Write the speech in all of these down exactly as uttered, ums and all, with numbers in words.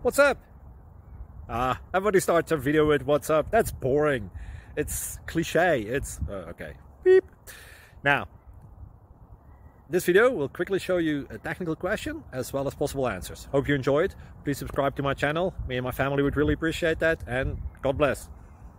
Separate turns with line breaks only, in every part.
What's up? Ah, everybody starts a video with what's up. That's boring. It's cliche. It's uh, okay. Beep. Now, this video will quickly show you a technical question as well as possible answers. Hope you enjoyed. Please subscribe to my channel. Me and my family would really appreciate that, and God bless.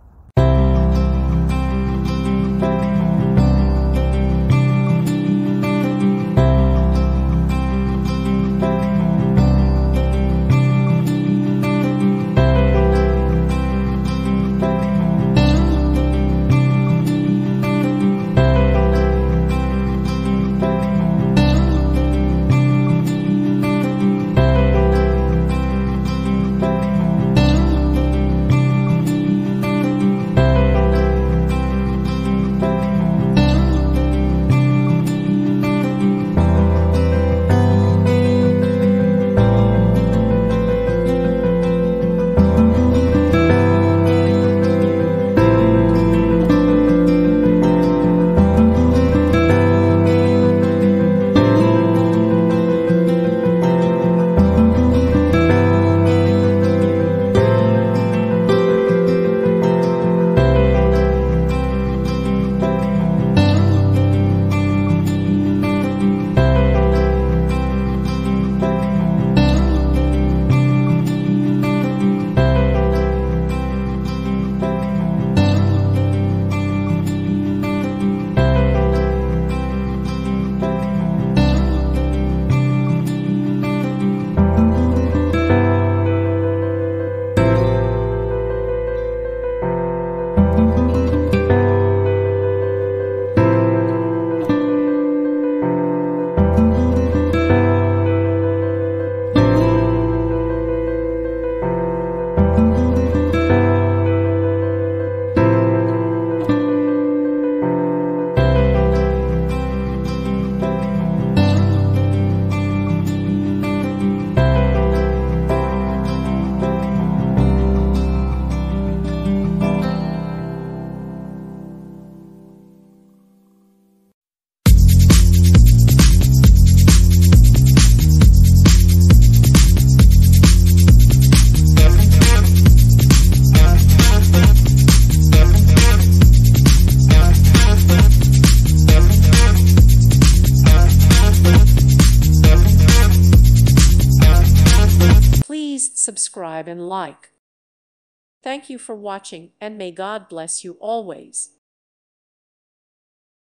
Please subscribe and like. Thank you for watching, and may God bless you always.